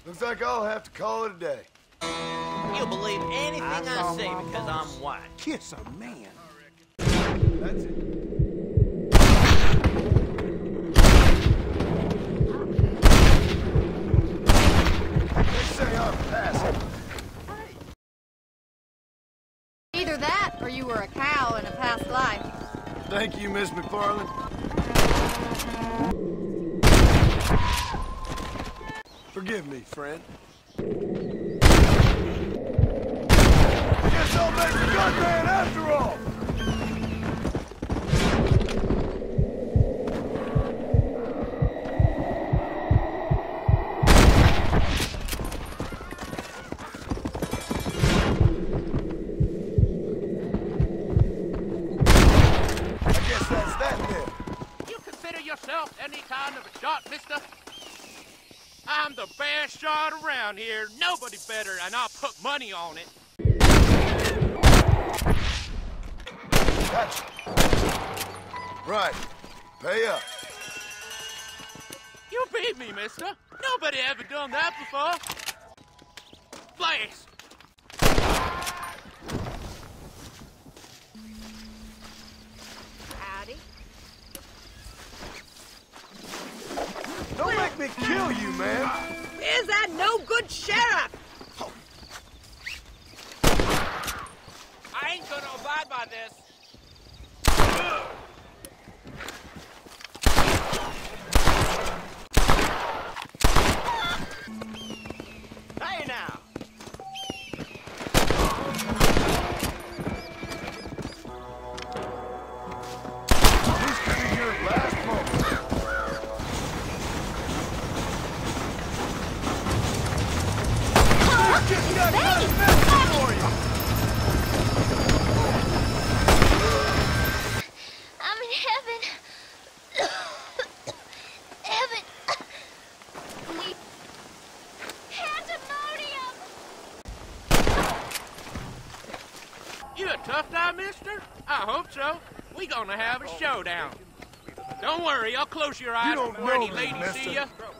Looks like I'll have to call it a day. You'll believe anything I say because I'm white. Kiss a man. That's it. They say I'm passing. Either that, or you were a cow in a past life. Thank you, Miss McFarland. Forgive me, friend. Guess I'll make a gunman after all! I guess that's that then. You consider yourself any kind of a shot, mister? I'm the best shot around here. Nobody better, and I'll put money on it. Gotcha. Right. Pay up. You beat me, mister. Nobody ever done that before. Blast! Howdy. Don't make me kill you, man. Is that no good sheriff? I ain't gonna abide by this. Hey now! This could be your last moment. Just got another message for you. I'm in heaven. Heaven. Need pandemonium. You a tough guy, mister? I hope so. We gonna have a showdown. Don't worry, I'll close your eyes don't before any know me, ladies see mister. you.